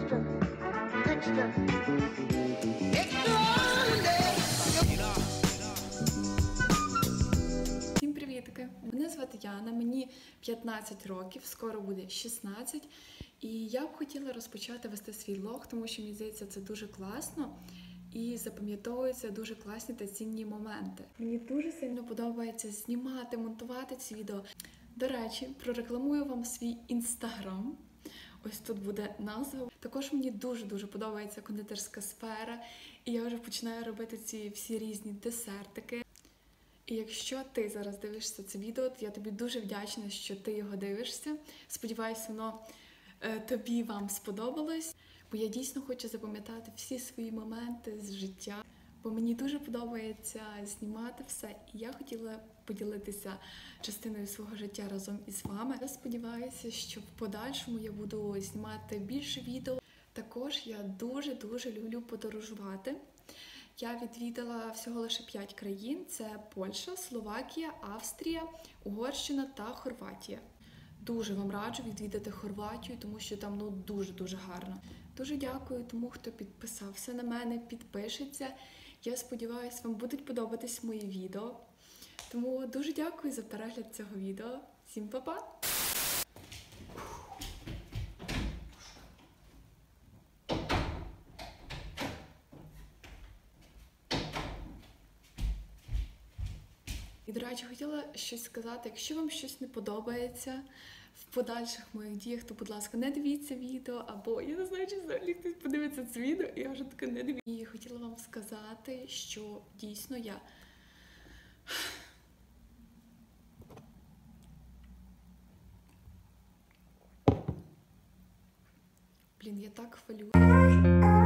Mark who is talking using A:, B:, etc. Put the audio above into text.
A: extra, extra.
B: Всім привітки! Мене звати Яна, мені 15 років, скоро буде 16. І я б хотіла розпочати вести свій влог, тому що, мені здається, це дуже класно і запам'ятовуються дуже класні та цінні моменти. Мені дуже сильно подобається знімати, монтувати ці відео. До речі, прорекламую вам свій інстаграм. Ось тут буде назва. Також мені дуже-дуже подобається кондитерська сфера, і я вже починаю робити ці всі різні десертики. І якщо ти зараз дивишся це відео, то я тобі дуже вдячна, що ти його дивишся. Сподіваюся, воно тобі вам сподобалось, бо я дійсно хочу запам'ятати всі свої моменти з життя, бо мені дуже подобається знімати все, і я хотіла поділитися частиною свого життя разом із вами. Я сподіваюся, що в подальшому я буду знімати більше відео. Також я дуже-дуже люблю подорожувати. Я відвідала всього лише 5 країн. Це Польща, Словакія, Австрія, Угорщина та Хорватія. Дуже вам раджу відвідати Хорватію, тому що там дуже-дуже гарно. Дуже дякую тому, хто підписався на мене, підпишеться. Я сподіваюся, вам будуть подобатись мої відео. Тому дуже дякую за перегляд цього відео. Всім па-па! І, до речі, хотіла щось сказати. Якщо вам щось не подобається в подальших моїх діях, то, будь ласка, не дивіться відео, або я не знаю, чи взагалі хтось подивиться це відео, і я вже таке не дивіться. І хотіла вам сказати, що дійсно я... Блін, я так хвилююся.